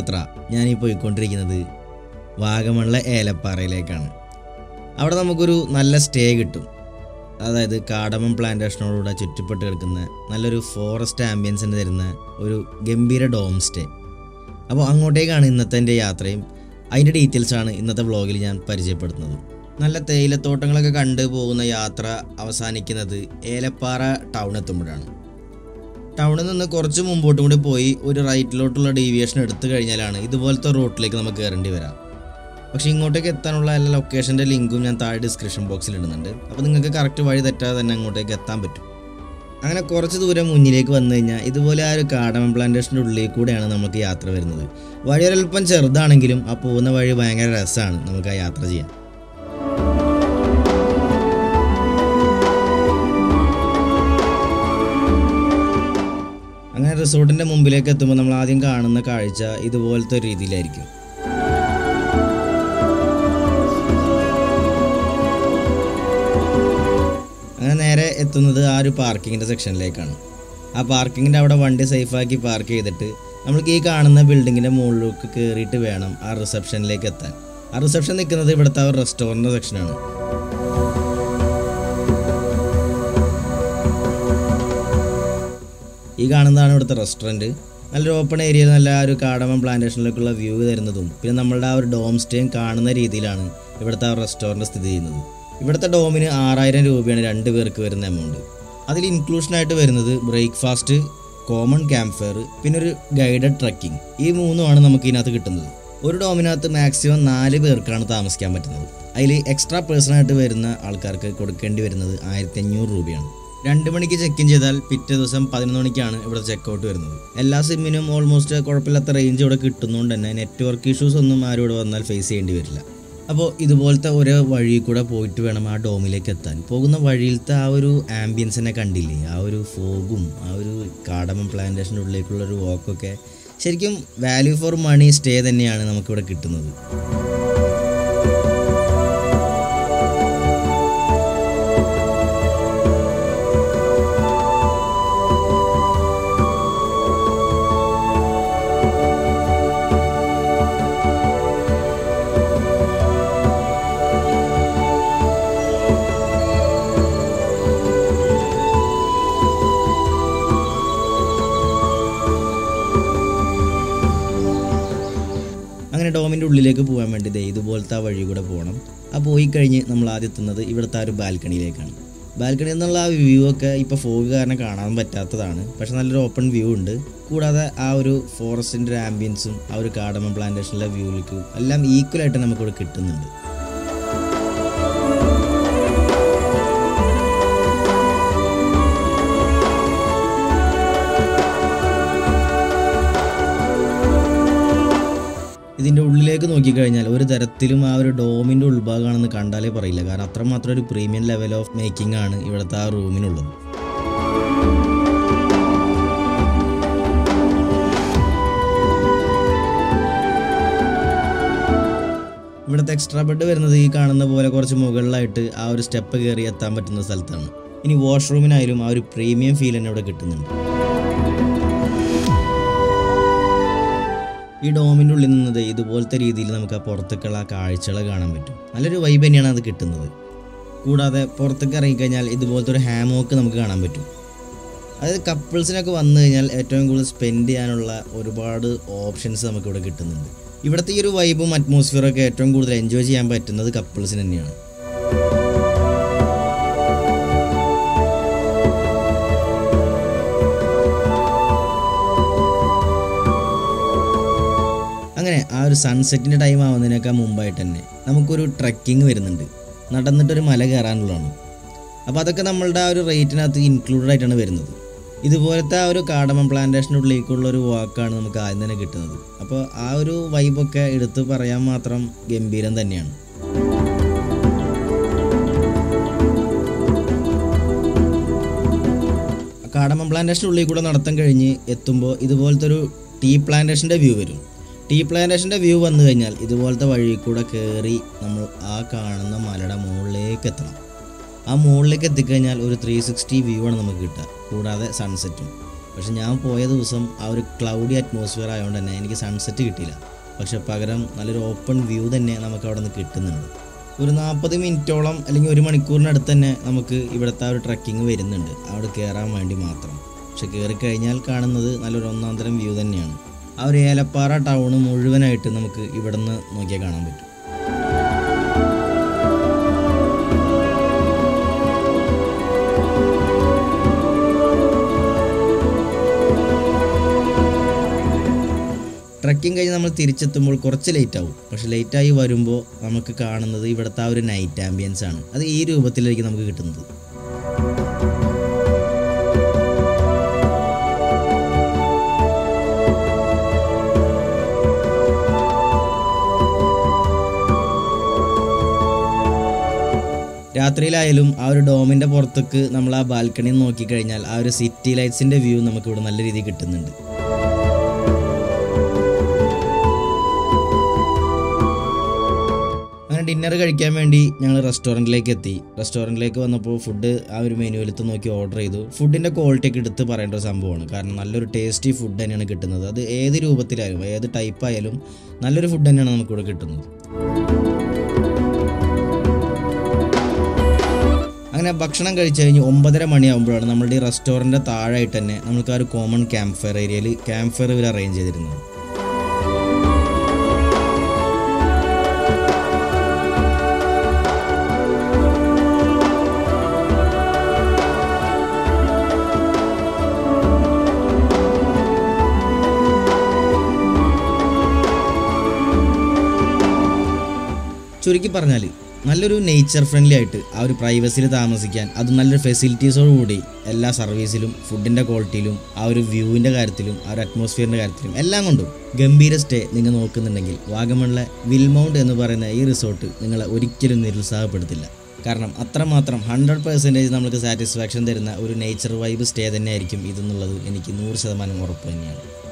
യാത്ര ഞാനീ പോയിക്കൊണ്ടിരിക്കുന്നത് വാഗമണിലെ ഏലപ്പാറയിലേക്കാണ്. അവിടെ നമുക്കൊരു നല്ല സ്റ്റേ കിട്ടും. അതായത് കാടമം പ്ലാന്റേഷനോടുകൂടെ ചുറ്റപ്പെട്ട് കിടക്കുന്ന നല്ലൊരു ഫോറസ്റ്റ് ആംബിയൻസിന് തരുന്ന ഒരു ഗംഭീര ഡോം സ്റ്റേ. അപ്പോൾ അങ്ങോട്ടേക്കാണ് ഇന്നത്തെ എൻ്റെ യാത്രയും അതിൻ്റെ ഡീറ്റെയിൽസാണ് ഇന്നത്തെ വ്ളോഗിൽ ഞാൻ പരിചയപ്പെടുത്തുന്നത്. നല്ല തേയിലത്തോട്ടങ്ങളൊക്കെ കണ്ടു പോകുന്ന യാത്ര അവസാനിക്കുന്നത് ഏലപ്പാറ ടൗൺ എത്തുമ്പോഴാണ്. ടൗണിൽ നിന്ന് കുറച്ച് മുമ്പോട്ടും കൂടി പോയി ഒരു റൈറ്റിലോട്ടുള്ള ഡീവിയേഷൻ എടുത്തു കഴിഞ്ഞാലാണ് ഇതുപോലത്തെ റൂട്ടിലേക്ക് നമുക്ക് കയറേണ്ടി വരാം. പക്ഷേ ഇങ്ങോട്ടേക്ക് എത്താനുള്ള എല്ലാ ലൊക്കേഷൻ്റെ ലിങ്കും ഞാൻ താഴെ ഡിസ്ക്രിപ്ഷൻ ബോക്സിൽ ഇടുന്നുണ്ട്. അപ്പോൾ നിങ്ങൾക്ക് കറക്റ്റ് വഴി തെറ്റാതെ തന്നെ അങ്ങോട്ടേക്ക് എത്താൻ പറ്റും. അങ്ങനെ കുറച്ച് ദൂരം മുന്നിലേക്ക് വന്നു കഴിഞ്ഞാൽ ഇതുപോലെ ആ ഒരു കാടമം പ്ലാന്റേഷൻ്റെ ഉള്ളിൽ കൂടെയാണ് നമുക്ക് യാത്ര വരുന്നത്. വഴി ഒരൽപ്പം ചെറുതാണെങ്കിലും ആ പോകുന്ന വഴി ഭയങ്കര രസമാണ് നമുക്ക് ആ യാത്ര ചെയ്യാൻ. അങ്ങനെ റിസോർട്ടിൻ്റെ മുമ്പിലേക്ക് എത്തുമ്പോൾ നമ്മൾ ആദ്യം കാണുന്ന കാഴ്ച ഇതുപോലത്തെ ഒരു രീതിയിലായിരിക്കും. അങ്ങനെ നേരെ എത്തുന്നത് ആ ഒരു പാർക്കിങ്ങിൻ്റെ സെക്ഷനിലേക്കാണ്. ആ പാർക്കിങ്ങിൻ്റെ അവിടെ വണ്ടി സേഫാക്കി പാർക്ക് ചെയ്തിട്ട് നമ്മൾക്ക് ഈ കാണുന്ന ബിൽഡിങ്ങിൻ്റെ മുകളിലേക്ക് കയറിയിട്ട് വേണം ആ റിസപ്ഷനിലേക്ക് എത്താൻ. ആ റിസപ്ഷൻ നിൽക്കുന്നത് ഇവിടുത്തെ ആ ഒരു റെസ്റ്റോറൻറ്റ് സെക്ഷനാണ്. ഈ കാണുന്നതാണ് ഇവിടുത്തെ റെസ്റ്റോറൻറ്റ്. നല്ലൊരു ഓപ്പൺ ഏരിയയിൽ നല്ല ആ ഒരു കാടമം പ്ലാന്റേഷനിലേക്കുള്ള വ്യൂ തരുന്നതും പിന്നെ നമ്മളുടെ ആ ഒരു ഡോം സ്റ്റേയും കാണുന്ന രീതിയിലാണ് ഇവിടുത്തെ ആ റെസ്റ്റോറൻറ്റ് സ്ഥിതി ചെയ്യുന്നത്. ഇവിടുത്തെ ഡോമിന് 6000 രൂപയാണ് 2 പേർക്ക് വരുന്ന എമൗണ്ട്. അതിൽ ഇൻക്ലൂഷനായിട്ട് വരുന്നത് ബ്രേക്ക്ഫാസ്റ്റ്, കോമൺ ക്യാമ്പ് ഫയർ, പിന്നെ ഒരു ഗൈഡഡ് ട്രക്കിംഗ്. ഈ 3ആണ് നമുക്ക് ഇതിനകത്ത് കിട്ടുന്നത്. ഒരു ഡോമിനകത്ത് മാക്സിമം 4 പേർക്കാണ് താമസിക്കാൻ പറ്റുന്നത്. അതിൽ എക്സ്ട്രാ പേഴ്സണായിട്ട് വരുന്ന ആൾക്കാർക്ക് കൊടുക്കേണ്ടി വരുന്നത് 1500 രൂപയാണ്. 2 മണിക്ക് ചെക്ക് ഇൻ ചെയ്താൽ പിറ്റേ ദിവസം 11 മണിക്കാണ് ഇവിടെ ചെക്കൗട്ട് വരുന്നത്. എല്ലാ സിമ്മിനും ഓൾമോസ്റ്റ് കുഴപ്പമില്ലാത്ത റേഞ്ച് ഇവിടെ കിട്ടുന്നതുകൊണ്ട് തന്നെ നെറ്റ്വർക്ക് ഇഷ്യൂസ് ഒന്നും ആരും ഇവിടെ വന്നാൽ ഫേസ് ചെയ്യേണ്ടി വരില്ല. അപ്പോൾ ഇതുപോലത്തെ ഓരോ വഴി കൂടെ പോയിട്ട് വേണം ആ ഡോമിലേക്ക് എത്താൻ. പോകുന്ന വഴിയിലത്തെ ആ ഒരു ആംബിയൻസിനെ കണ്ടില്ലേ, ആ ഒരു ഫോഗും ആ ഒരു കാടമം പ്ലാന്റേഷൻ്റെ ഉള്ളിലേക്കുള്ളൊരു വാക്കൊക്കെ ശരിക്കും വാല്യൂ ഫോർ മണി സ്റ്റേ തന്നെയാണ് നമുക്കിവിടെ കിട്ടുന്നത്. അങ്ങനെ ഡോമിൻ്റെ ഉള്ളിലേക്ക് പോകാൻ വേണ്ടി ഇതുപോലത്തെ ആ വഴി കൂടെ പോകണം. ആ പോയി കഴിഞ്ഞ് നമ്മൾ ആദ്യം എത്തുന്നത് ഇവിടുത്തെ ആ ഒരു ബാൽക്കണിയിലേക്കാണ്. ബാൽക്കണി എന്നുള്ള ആ വ്യൂ ഒക്കെ ഇപ്പോൾ ഫോഗ് കാരണം കാണാൻ പറ്റാത്തതാണ്. പക്ഷെ നല്ലൊരു ഓപ്പൺ വ്യൂ ഉണ്ട്. കൂടാതെ ആ ഒരു ഫോറസ്റ്റിൻ്റെ ഒരു ആംബിയൻസും ആ ഒരു കാടമം പ്ലാന്റേഷനിലെ വ്യൂവിലേക്കും എല്ലാം ഈക്വലായിട്ട് നമുക്കിവിടെ കിട്ടുന്നുണ്ട്. ഇതിൻ്റെ ഉള്ളിലേക്ക് നോക്കിക്കഴിഞ്ഞാൽ ഒരു തരത്തിലും ആ ഒരു ഡോമിൻ്റെ ഉൾഭാഗമാണെന്ന് കണ്ടാലേ പറയില്ല. കാരണം അത്രമാത്രം ഒരു പ്രീമിയം ലെവൽ ഓഫ് മേക്കിംഗ് ആണ് ഇവിടുത്തെ ആ റൂമിനുള്ളത്. ഇവിടുത്തെ എക്സ്ട്രാ ബെഡ് വരുന്നത് ഈ കാണുന്ന പോലെ കുറച്ച് മുകളിലായിട്ട് ആ ഒരു സ്റ്റെപ്പ് കയറി എത്താൻ പറ്റുന്ന സ്ഥലത്താണ്. ഇനി വാഷ്റൂമിനായാലും ആ ഒരു പ്രീമിയം ഫീൽ തന്നെ ഇവിടെ കിട്ടുന്നുണ്ട്. ഈ ഡോമിൻ്റെ ഉള്ളിൽ നിന്നത് ഇതുപോലത്തെ രീതിയിൽ നമുക്ക് ആ പുറത്തേക്കുള്ള കാഴ്ചകൾ കാണാൻ പറ്റും. നല്ലൊരു വൈബ് തന്നെയാണ് അത് കിട്ടുന്നത്. കൂടാതെ പുറത്തേക്ക് ഇറങ്ങിക്കഴിഞ്ഞാൽ ഇതുപോലത്തെ ഒരു ഹാമോക്ക് നമുക്ക് കാണാൻ പറ്റും. അതായത് കപ്പിൾസിനൊക്കെ വന്നു കഴിഞ്ഞാൽ ഏറ്റവും കൂടുതൽ സ്പെൻഡ് ചെയ്യാനുള്ള ഒരുപാട് ഓപ്ഷൻസ് നമുക്കിവിടെ കിട്ടുന്നുണ്ട്. ഇവിടുത്തെ ഈ ഒരു വൈബും അറ്റ്മോസ്ഫിയറൊക്കെ ഏറ്റവും കൂടുതൽ എൻജോയ് ചെയ്യാൻ പറ്റുന്നത് കപ്പിൾസിന് തന്നെയാണ്. അങ്ങനെ ആ ഒരു സൺസെറ്റിൻ്റെ ടൈം ആവുന്നതിനൊക്കെ മുമ്പായിട്ട് തന്നെ നമുക്കൊരു ട്രക്കിങ് വരുന്നുണ്ട്. നടന്നിട്ടൊരു മല കയറാനുള്ളതാണ്. അപ്പോൾ അതൊക്കെ നമ്മളുടെ ആ ഒരു റേറ്റിനകത്ത് ഇൻക്ലൂഡഡ് ആയിട്ടാണ് വരുന്നത്. ഇതുപോലത്തെ ആ ഒരു കാടമം പ്ലാന്റേഷൻ്റെ ഉള്ളിലേക്കുള്ള ഒരു വാക്കാണ് നമുക്ക് ആദ്യം തന്നെ കിട്ടുന്നത്. അപ്പോൾ ആ ഒരു വൈബൊക്കെ എടുത്ത് പറയാൻ മാത്രം ഗംഭീരം തന്നെയാണ്. കാടമം പ്ലാന്റേഷൻ്റെ ഉള്ളിൽ കൂടെ നടത്തം കഴിഞ്ഞ് എത്തുമ്പോൾ ഇതുപോലത്തെ ഒരു ടീ പ്ലാന്റേഷൻ്റെ വ്യൂ വരും. ടീ പ്ലാന്റേഷൻ്റെ വ്യൂ വന്നു കഴിഞ്ഞാൽ ഇതുപോലത്തെ വഴി കൂടെ കയറി നമ്മൾ ആ കാണുന്ന മലയുടെ മുകളിലേക്ക് എത്തണം. ആ മുകളിലേക്ക് എത്തിക്കഴിഞ്ഞാൽ ഒരു 360 വ്യൂ ആണ് നമുക്ക് കിട്ടുക. കൂടാതെ സൺസെറ്റും പക്ഷെ ഞാൻ പോയ ദിവസം ആ ഒരു ക്ലൗഡി അറ്റ്മോസ്ഫിയർ ആയതുകൊണ്ട് തന്നെ എനിക്ക് സൺസെറ്റ് കിട്ടിയില്ല. പക്ഷെ പകരം നല്ലൊരു ഓപ്പൺ വ്യൂ തന്നെ നമുക്ക് അവിടെ നിന്ന് കിട്ടുന്നുണ്ട്. ഒരു 40 മിനിറ്റോളം അല്ലെങ്കിൽ 1 മണിക്കൂറിനടുത്ത് തന്നെ നമുക്ക് ഇവിടുത്തെ ആ ഒരു ട്രക്കിങ് വരുന്നുണ്ട് അവിടെ കയറാൻ വേണ്ടി മാത്രം. പക്ഷെ കയറിക്കഴിഞ്ഞാൽ കാണുന്നത് നല്ലൊരു ഒന്നാന്തരം വ്യൂ തന്നെയാണ്. ആ ഒരു ഏലപ്പാറ ടൗണ് മുഴുവനായിട്ട് നമുക്ക് ഇവിടെ നിന്ന് നോക്കിയാൽ കാണാൻ പറ്റും. ട്രക്കിങ് കഴിഞ്ഞ് നമ്മൾ തിരിച്ചെത്തുമ്പോൾ കുറച്ച് ലേറ്റ് ആവും. പക്ഷെ ലേറ്റായി വരുമ്പോൾ നമുക്ക് കാണുന്നത് ഇവിടുത്തെ ആ ഒരു നൈറ്റ് ആംബിയൻസ് ആണ്. അത് ഈ രൂപത്തിലായിരിക്കും നമുക്ക് കിട്ടുന്നത്. രാത്രിയിലായാലും ആ ഒരു ഡോമിൻ്റെ പുറത്തേക്ക് നമ്മൾ ആ ബാൽക്കണിയിൽ നോക്കിക്കഴിഞ്ഞാൽ ആ ഒരു സിറ്റി ലൈറ്റ്സിൻ്റെ വ്യൂ നമുക്കിവിടെ നല്ല രീതിയിൽ കിട്ടുന്നുണ്ട്. അങ്ങനെ ഡിന്നർ കഴിക്കാൻ വേണ്ടി ഞങ്ങൾ റെസ്റ്റോറൻറ്റിലേക്ക് എത്തി. റെസ്റ്റോറൻറ്റിലേക്ക് വന്നപ്പോൾ ഫുഡ് ആ ഒരു മെനുവിലത്ത് നോക്കി ഓർഡർ ചെയ്തു. ഫുഡിൻ്റെ ക്വാളിറ്റി ഒക്കെ എടുത്ത് പറയേണ്ട ഒരു സംഭവമാണ്. കാരണം നല്ലൊരു ടേസ്റ്റി ഫുഡ് തന്നെയാണ് കിട്ടുന്നത്. അത് ഏത് രൂപത്തിലായാലും ഏത് ടൈപ്പായാലും നല്ലൊരു ഫുഡ് തന്നെയാണ് നമുക്കിവിടെ കിട്ടുന്നത്. അങ്ങനെ ഭക്ഷണം കഴിച്ച് കഴിഞ്ഞ് 9:30 മണിയാകുമ്പോഴാണ് നമ്മളുടെ ഈ റെസ്റ്റോറൻറ്റിൻ്റെ താഴായിട്ട് തന്നെ നമുക്ക് ആ ഒരു കോമൺ ക്യാമ്പ് ഫയർ ഏരിയയിൽ ക്യാമ്പ് ഫയർ ഇവർ അറേഞ്ച് ചെയ്തിരുന്നത്. ചുരുക്കി പറഞ്ഞാൽ നല്ലൊരു നേച്ചർ ഫ്രണ്ട്ലി ആയിട്ട് ആ ഒരു പ്രൈവസിയിൽ താമസിക്കാൻ, അത് നല്ലൊരു ഫെസിലിറ്റീസോടുകൂടി എല്ലാ സർവീസിലും ഫുഡിൻ്റെ ക്വാളിറ്റിയിലും ആ ഒരു വ്യൂവിൻ്റെ കാര്യത്തിലും ആ ഒരു അറ്റ്മോസ്ഫിയറിൻ്റെ കാര്യത്തിലും എല്ലാം കൊണ്ടും ഗംഭീര സ്റ്റേ നിങ്ങൾ നോക്കുന്നുണ്ടെങ്കിൽ വാഗമണിലെ വിൽമൗണ്ട് എന്ന് പറയുന്ന ഈ റിസോർട്ട് നിങ്ങളെ ഒരിക്കലും നിരുത്സാഹപ്പെടുത്തില്ല. കാരണം അത്രമാത്രം 100% നമുക്ക് സാറ്റിസ്ഫാക്ഷൻ തരുന്ന ഒരു നേച്ചർ വൈബ് സ്റ്റേ തന്നെയായിരിക്കും ഇതെന്നുള്ളത് എനിക്ക് 100% ഉറപ്പ് തന്നെയാണ്.